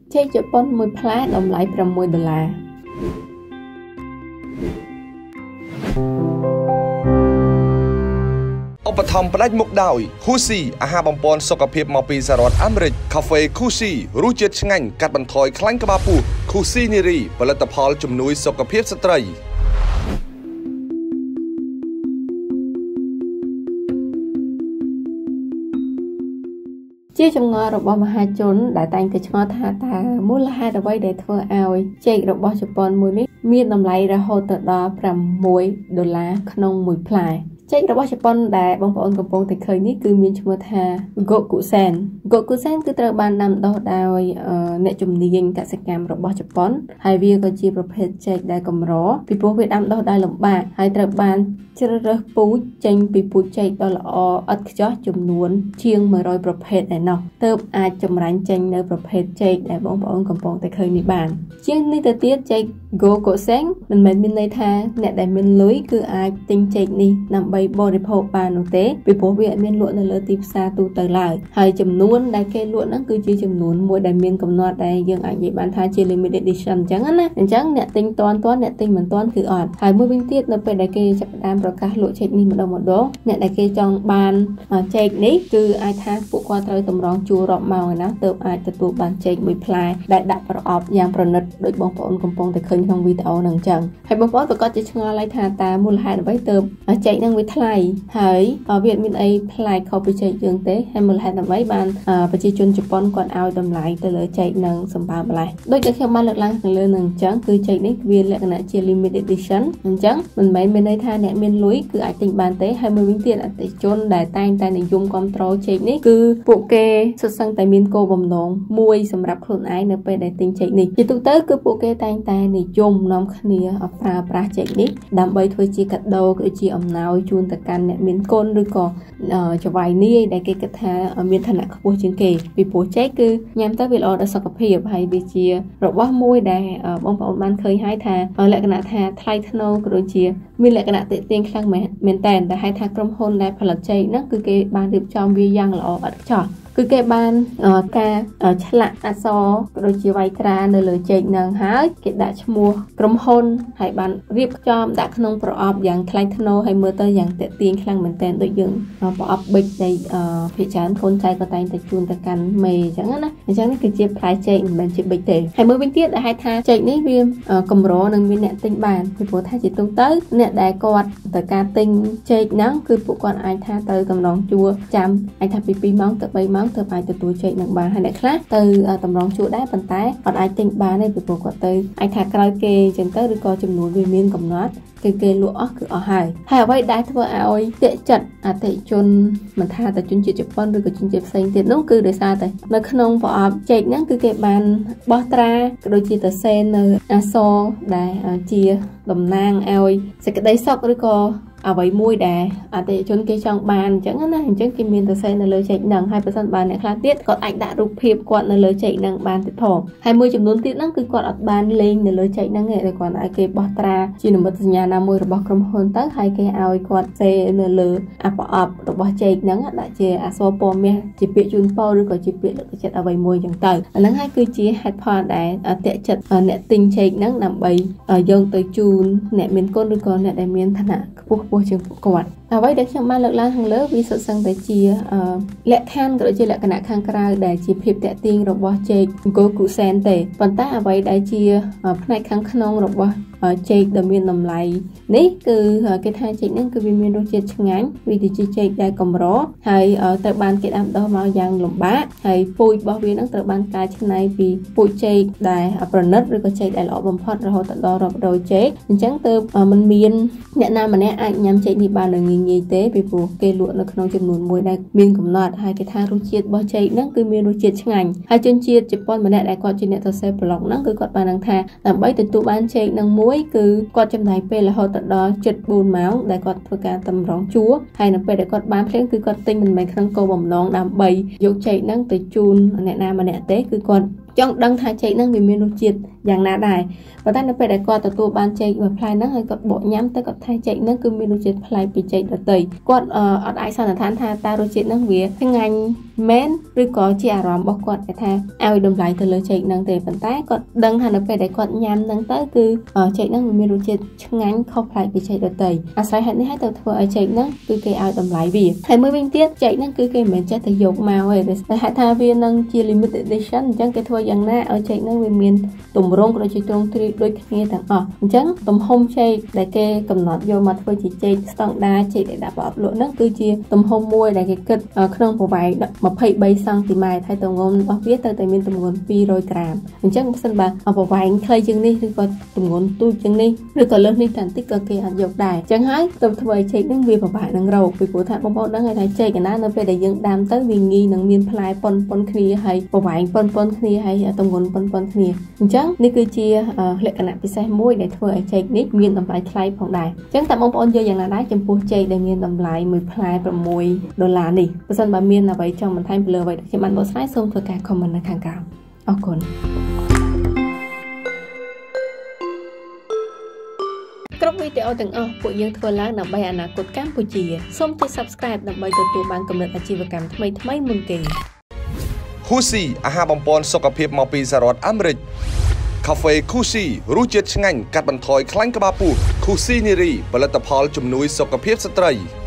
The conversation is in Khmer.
ចេកជប៉ុនមួយផ្លែតម្លៃ$6 ឧបត្ថម្ភផ្ដាច់មុខដោយហ៊ូស៊ីអាហារបំពន់សុខភាពមកពីសហរដ្ឋអាមេរិកកាហ្វេហ៊ូស៊ីរសជាតិឆ្ងាញ់កាត់បន្ថយខ្លាញ់ក្បាលពោះហ៊ូស៊ីនីរីផលិតផលជំនួយសុខភាពស្ត្រីជាចម្ងល់របស់មហាជនដែលតែងតែឆ្ងល់ថាតើមូលហេតុអ្វីដែលធ្វើឲ្យចេករបស់ជប៉ុនមួយនេះមានតម្លៃរហូតដល់$6ក្នុងមួយផ្លែចេករបស់ជប៉ុនដែលបងប្អូនកំពុងតែឃើញនេះគឺមានឈ្មោះថា Gokusen គឺត្រូវបានដាំដុះដោយអ្នកជំនាញកសិកម្មរបស់ជប៉ុនហើយវាក៏ជាប្រភេទចេកដែលកម្រពីព្រោះវាដាំដុះដោយលំបាកហើយត្រូវបានជ្រើសរើសពូជចេញពីពូជចេកដ៏ល្អឥតខ្ចោះចំនួនជាង100ប្រភេទឯណោះទើបអាចចម្រាញ់ចេញនៅប្រភេទចេកដែលបងប្អូនកំពុងតែឃើញនេះបានជាងនេះទៅទៀតចេក Gokusen មិនមែនមានន័យថាអ្នកដែលមានលុយគឺអាចទិញចេកនេះដើម្បីបរិភោគបាននោះទេពីព្រោះវាអត់មានលក់នៅលើទីផ្សារទូទៅឡើយហើយចំនួនដែលគេលក់ហ្នឹងគឺជាចំនួនមួយដែលមានកំណត់ដែលយើងអាចនិយាយបានថាជា limited edition អញ្ចឹងណាអញ្ចឹងអ្នកទិញតាន់អ្នកទិញមិនតាន់គឺអត់ហើយមួយវិញទៀតនៅពេលដែលគេចាប់ផ្ដើមប្រកាសលក់ចេកនេះម្ដងអ្នកដែលគេចង់បានចេកនេះគឺអាចថាពួកគាត់ត្រូវតម្រង់ជួររាប់ម៉ោងឯណាទើបអាចទទួលបានចេកមួយផ្លែដែលដាក់ប្រអប់យ៉ាងប្រណិតដូចបងប្អូនកំពុងតែឃើញក្នុងវីដេអូហ្នឹងអញ្ចឹងហើយបងប្អូនប្រកាសជាឆ្ងល់ហើយថាតើមូលហេតុអ្វីទើបចេកហ្នឹងវាថ្លៃហើយវាមានអីប្លែកខុសពីចេកយើងទេហើយមូលហេតុអ្វីបានប្រជាជនជប៉ុនគាត់ឲ្យតម្លៃទៅលើចេកនឹងសម្បើម្លេះដូចដែលខ្ញុំបានលើកឡើងខាងលើនឹងអញ្ចឹងគឺចេកនេះវាលក្ខណៈជា limited edition អញ្ចឹងមិនមែនមានន័យថាអ្នកមានលុយគឺអាចទិញបានទេហើយមួយវិញទៀតអតិថិជនដែលតែងតែនិយមគ្រប់គ្រងចេកនេះគឺពួកគេសុទ្ធសឹងតែមានគោលបំណងមួយសម្រាប់ខ្លួនឯងនៅពេលដែលទិញចេកនេះជាទូទៅគឺពួកគេតែងតែនិយមនាំគ្នាប្រើប្រាស់ចេកនេះដើម្បីធ្វើជាកាដូឬជាអំណោយជូនទៅកាន់អ្នកមានគុណឬក៏ចៅហ្វាយនាយដែលគេគិតថាមានឋានៈខ្ពស់ជាងគេពីព្រោះចេកគឺញ៉ាំទៅវាល្អដល់សុខភាពហើយវាជារបស់មួយដែលបងប្អូនបានឃើញហើយថាលក្ខណៈថាថ្លៃថ្នូរក៏ដូចជាមានលក្ខណៈទាក់ទាញខ្លាំងមែនតែនដែលហៅថាក្រុមហ៊ុនដែលផលិតចេកហ្នឹងគឺគេបានរៀបចំវាយ៉ាងល្អឥតខ្ចោះគឺគេបានការឆ្លាក់អក្សរក៏ដូចជាវាយត្រានៅលើចេកហ្នឹងហើយគេដាក់ឈ្មោះក្រុមហ៊ុនហើយបានរៀបចំដាក់ក្នុងប្រអប់យ៉ាងថ្លៃថ្នូរហើយមើលទៅយ៉ាងទាក់ទាញខ្លាំងមែនទែនដូចយើងប្រអប់ប៊ិចដែលភាគច្រើនកូនចៅក៏តែងតែជូនទៅកាន់មេអញ្ចឹងណាអញ្ចឹងនេះគឺជាផ្លែចេកមិនមែនជាប៊ិចទេហើយមួយវិញទៀតដែលហៅថាចេកនេះវាកម្រនឹងមានអ្នកទិញបានពីព្រោះថាជាទូទៅអ្នកដែលគាត់ទៅការទិញចេកហ្នឹងគឺពួកគាត់អាចថាទៅតម្រង់ជួរចាំអាចថាពី2ម៉ោងទៅ3ម៉ោងទើបអាចទទួលចេកនឹងបានហើយអ្នកខ្លះទៅតម្រង់ជួរដែរប៉ុន្តែគាត់អាចទិញបានទេពីព្រោះគាត់ទៅអាចថាក្រោយគេអញ្ចឹងទៅឬក៏ចំនួនវាមានកំណត់គេលក់អស់គឺអស់ហើយអ្វីដែលធ្វើឲ្យទាក់ចិត្តអតិថិជនមិនថាតែជនជាតិជប៉ុនឬក៏ជនជាតិផ្សេងទៀតនោះគឺដោយសារតែនៅក្នុងប្រអប់ចេកហ្នឹងគឺគេបានបោះត្រាក៏ដូចជាទៅសេននៅអក្សរដែលជាតំណាងឲ្យសេចក្តីសុខឬក៏អ្វីមួយដែលអតិថិជនគេចង់បានអញ្ចឹងណាអញ្ចឹងគេមានទៅសេនៅលើចេកហ្នឹងហើយបើសិនបើអ្នកខ្លះទៀតគាត់អាចដាក់រូបភាពគាត់នៅលើចេកហ្នឹងបានទៀតផងហើយមួយចំនួនទៀតហ្នឹងគឺគាត់អត់បានលេងនៅលើចេកហ្នឹងទេគាត់ឲ្យគេបោះត្រាជានិមិត្តសញ្ញាណាមួយរបស់ក្រុមហ៊ុនទៅហើយគេឲ្យគាត់សេនៅលើប្រអប់របស់ចេកហ្នឹងដាក់ជាអក្សរពណ៌មាសជាពាក្យជូនពរឬក៏ជាពាក្យលើកទឹកចិត្តអ្វីមួយអញ្ចឹងទៅអាហ្នឹងហើយគឺជាហេតុផលដែលទាក់ចិត្តអ្នកទិញចេកហ្នឹងដើម្បីយកទៅជូនអ្នកមានគុណឬក៏អ្នកដែលមានឋានៈខ្ពស់ជាងពួកគាត់អ្វីដែលខ្ញុំបានលើកឡើងខាងលើវាសុទ្ធសឹងតែជាលក្ខខណ្ឌក៏ដូចជាលក្ខណៈខាងក្រៅដែលជាភាពតាក់ទាញរបស់ចេក Gokusen ទេប៉ុន្តែអ្វីដែលជាផ្នែកខាងក្នុងរបស់ចេកដែលមានតម្លៃនេះគឺគេថាចេកនេះគឺវាមានរសជាតិឆ្ងាញ់វាជាចេកដែលកម្រហើយត្រូវបានគេដាំដុះមកយ៉ាងលំបាកហើយពូជរបស់វានឹងត្រូវបានកែច្នៃពីពូជចេកដែលប្រណិតឬក៏ចេកដែលល្អបំផុតរហូតដល់រាប់រយចេកអញ្ចឹងទើបมันមានអ្នកណាម្នាក់អាចញ៉ាំចេកនេះបាននឹងងាយទេពីព្រោះគេលក់នៅក្នុងចំនួនមួយដែលមានកំណត់ហើយគេថារសជាតិរបស់ចេកហ្នឹងគឺមានរសជាតិឆ្ងាញ់ហើយជនជាតិជប៉ុនម្នាក់ដែលគាត់ជាអ្នកសរសេរប្លុកហ្នឹងគឺគាត់បានដឹងថាដើម្បីទទួលបានចេកហ្នឹងមួយគឺគាត់ចំណាយពេលរហូតដល់7-4ម៉ោងដែលគាត់ធ្វើការតម្រង់ជួរហើយនៅពេលដែលគាត់បានភ្លាមគឺគាត់ទិញមិនមែនក្នុងគោលបំណងដើម្បីយកចេកហ្នឹងទៅជូនអ្នកណាម្នាក់ទេគឺគាត់ចង់ដឹងថាចេកហ្នឹងវាមានរសជាតិយ៉ាងណាដែរប៉ុន្តែនៅពេលដែលគាត់ទទួលបានចេកមួយផ្លែហ្នឹងហើយគាត់បកញ៉ាំទៅគាត់ថាចេកហ្នឹងគឺមានរសជាតិប្លែកពីចេកដទៃគាត់អត់អាចសន្និដ្ឋានថាតើរសជាតិហ្នឹងវាឆ្ងាញ់មែនឬក៏ជាអារម្មណ៍របស់គាត់ថាឲ្យតម្លៃទៅលើចេកហ្នឹងទេប៉ុន្តែគាត់ដឹងថានៅពេលដែលគាត់ញ៉ាំហ្នឹងទៅគឺចេកហ្នឹងវាមានរសជាតិឆ្ងាញ់ខុសប្លែកពីចេកដទៃអាស្រ័យហេតុនេះហើយទៅធ្វើឲ្យចេកហ្នឹងគឺគេឲ្យតម្លៃវាហើយមួយវិញទៀតចេកហ្នឹងគឺគេមិនមែនចេះតែយកមកទេតែហេតុថាវានឹងជា limited edition អញ្ចឹងគេធ្វើយ៉ាងណាឲ្យចេកហ្នឹងវាមានទម្រង់ក៏ដូចជាទ្រង់ទ្រាយដូចគ្នាទាំងអស់អញ្ចឹងទំហំចេកដែលគេកំណត់យកមកធ្វើជាចេកស្តង់ដាចេកដែលដាក់ប្រអប់លក់ហ្នឹងគឺជាទំហំមួយដែលគេគិតក្នុងប្រវែង23សង់ទីម៉ែត្រហើយទម្ងន់របស់វាត្រូវតែមានទម្ងន់200ក្រាមអញ្ចឹងបើសិនបើប្រវែងខ្លីជាងនេះឬក៏ទម្ងន់ទូចជាងនេះឬក៏លើសនេះតែបន្តិចក៏គេអត់យកដែរអញ្ចឹងហើយទៅធ្វើឲ្យចេកហ្នឹងវាពិបាកនឹងរកពីព្រោះថាបងប្អូនដឹងហើយថាចេកកណានៅពេលដែលយើងដាំទៅវាងាយនឹងមានផ្លែប៉ុនគ្នាហើយប្រវែងប៉ុនគ្នាហើយទម្ងន់ប៉ុនគ្នាអញ្ចឹងនេះគឺជាលក្ខណៈពិសេសមួយដែលធ្វើឲ្យចេកនេះមានតម្លៃថ្លៃផងដែរអញ្ចឹងតើបងប្អូនយល់យ៉ាងណាដែរចំពោះចេកដែលមានតម្លៃមួយផ្លែ$6នេះបើសិនបើមានអ្វីចង់បន្ថែមពីលើអ្វីដែលខ្ញុំបានបកស្រាយសូមធ្វើការ comment នៅខាងក្រោមអរគុណគ្រប់វីដេអូទាំងអស់ពួកយើងធ្វើឡើងដើម្បីអនាគតកម្ពុជាសូមចុច Subscribe ដើម្បីទទួលបានគំនិតអាជីវកម្មថ្មីមុនគេ Husi អាហារបំពន់សុខភាពមកពីសហរដ្ឋអាមេរិក Cafe Kusi រសជាតិឆ្ងាញ់កាត់បន្ថយខ្លាញ់ក្បាលពោះ Kusi Niri ផលិតផលជំនួយសុខភាពស្ត្រី